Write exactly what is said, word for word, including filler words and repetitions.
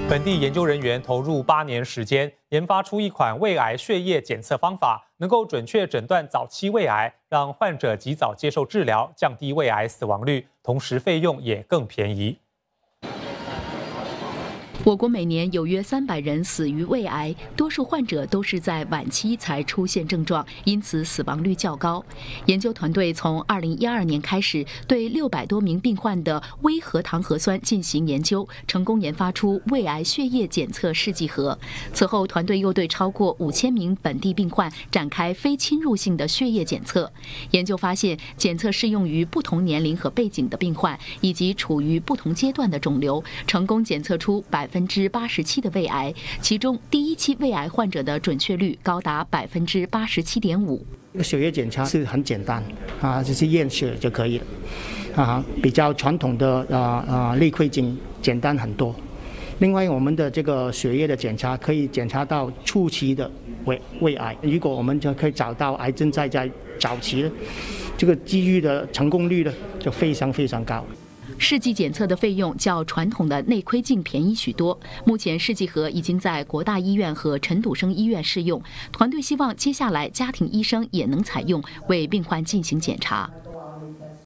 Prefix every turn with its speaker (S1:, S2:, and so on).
S1: 本地研究人员投入八年时间，研发出一款胃癌血液检测方法，能够准确诊断早期胃癌，让患者及早接受治疗，降低胃癌死亡率，同时费用也更便宜。
S2: 我国每年有约三百人死于胃癌，多数患者都是在晚期才出现症状，因此死亡率较高。研究团队从二零一二年开始，对六百多名病患的微核糖核酸进行研究，成功研发出胃癌血液检测试剂盒。此后，团队又对超过五千名本地病患展开非侵入性的血液检测。研究发现，检测适用于不同年龄和背景的病患，以及处于不同阶段的肿瘤，成功检测出百分。 百分之八十七的胃癌，其中第一期胃癌患者的准确率高达百分之八十七点五。
S3: 这个血液检查是很简单啊，就是验血就可以了啊，比较传统的啊啊内窥镜简单很多。另外，我们的这个血液的检查可以检查到初期的胃胃癌，如果我们就可以找到癌症在在早期的，这个机遇的成功率呢就非常非常高。
S2: 试剂检测的费用较传统的内窥镜便宜许多。目前试剂盒已经在国大医院和陈笃生医院试用。团队希望接下来家庭医生也能采用，为病患进行检查。